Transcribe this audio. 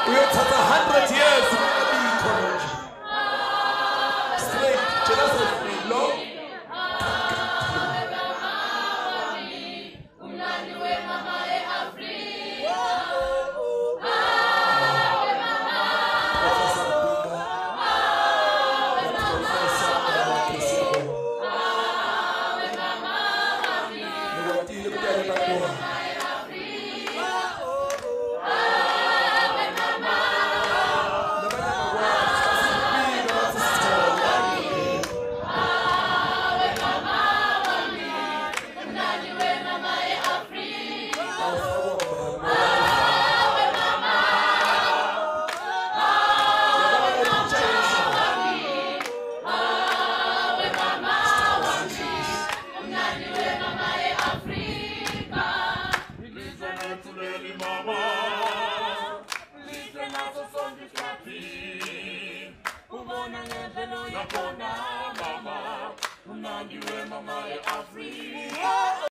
uyothatha 100 years ukabikho nje straight jealousy lo Mama, unaniwe mama ya Afrika.